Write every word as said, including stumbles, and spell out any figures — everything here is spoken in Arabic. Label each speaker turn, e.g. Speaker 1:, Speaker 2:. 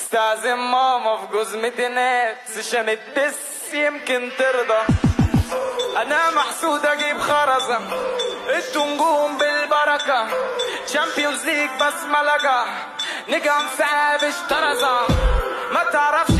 Speaker 1: استعزم ماما في جوز ميتينات عشان الدس يمكن ترضى. انا محسود اجيب خرزة انتوا نجوم بالبركة، شامبيونز ليج بس ملكة، نجم ثابت طرزة ما تعرفش